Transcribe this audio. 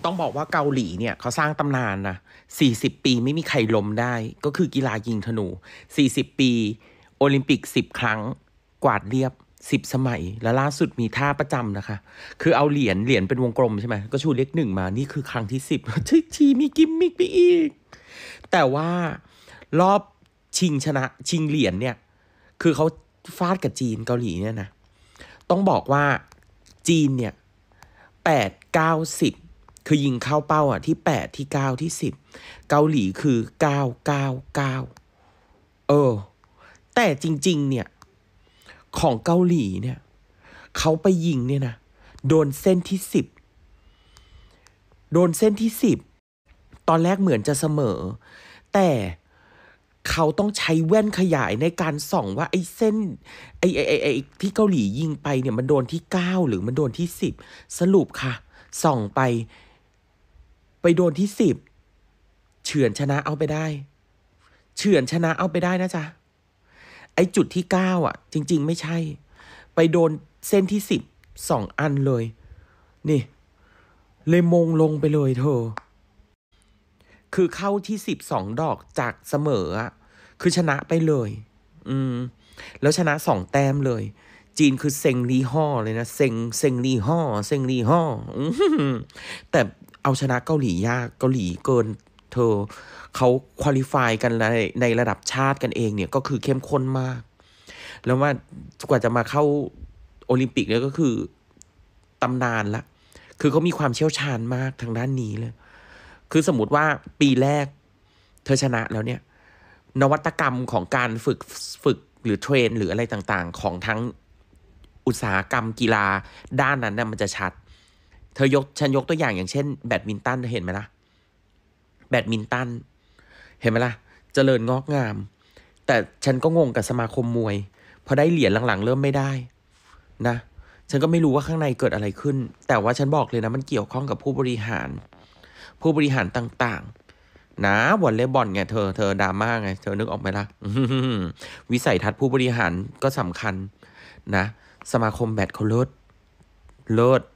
ต้องบอกว่าเกาหลีเนี่ยเขาสร้างตำนานนะ40 ปีไม่มีใครล้มได้ก็คือกีฬายิงธนู40 ปีโอลิมปิก10 ครั้งกวาดเรียบ10 สมัยแล้วล่าสุดมีท่าประจำนะคะคือเอาเหรียญเป็นวงกลมใช่ไหมก็ชูเลข 1มานี่คือครั้งที่10ทีมีกิมมิกไปอีกแต่ว่ารอบชิงเหรียญเนี่ยคือเขาฟาดกับจีนเกาหลีเนี่ยนะต้องบอกว่าจีนเนี่ย8 9 10คือยิงเข้าเป้าอ่ะที่8ที่9ที่10เกาหลีคือ9 9 9แต่จริงๆเนี่ยของเกาหลีเนี่ยเขาไปยิงเนี่ยนะโดนเส้นที่10ตอนแรกเหมือนจะเสมอแต่เขาต้องใช้แว่นขยายในการส่องว่าไอ้เส้นไอ้ที่เกาหลียิงไปเนี่ยมันโดนที่9หรือมันโดนที่10สรุปค่ะส่องไปโดนที่10เฉือนชนะเอาไปได้นะจ๊ะไอ้จุดที่9อ่ะจริงๆไม่ใช่ไปโดนเส้นที่12 อันเลยนี่เลยมงลงไปเลยเธอคือเข้าที่12 ดอกจากเสมออ่ะคือชนะไปเลยแล้วชนะ2 แต้มเลยจีนคือเซ็งลีฮ่อเลยนะเซ็งลีฮ่อแต่เอาชนะเกาหลียากเกาหลีเกินเธอเขาควอลิฟายกันในระดับชาติกันเองเนี่ยก็คือเข้มข้นมากแล้วว่ากว่าจะมาเข้าโอลิมปิกเนี่ยก็คือตำนานละคือเขามีความเชี่ยวชาญมากทางด้านนี้เลยคือสมมติว่าปีแรกเธอชนะแล้วเนี่ยนวัตกรรมของการฝึกหรือเทรนหรืออะไรต่างๆของทั้งอุตสาหกรรมกีฬาด้านนั้นน่ะมันจะชัดฉันยกตัวอย่างเช่นแบดมินตันเห็นไหมล่ะแบดมินตันเห็นไหมล่ะเจริญงอกงามแต่ฉันก็งงกับสมาคมมวยพอได้เหรียญหลังๆเริ่มไม่ได้นะฉันก็ไม่รู้ว่าข้างในเกิดอะไรขึ้นแต่ว่าฉันบอกเลยนะมันเกี่ยวข้องกับผู้บริหารต่างๆนะวอลเลย์บอลไงเธอดราม่าไงเธอนึกออกไหมล่ะวิสัยทัศน์ผู้บริหารก็สำคัญนะสมาคมแบดเขาเลิศ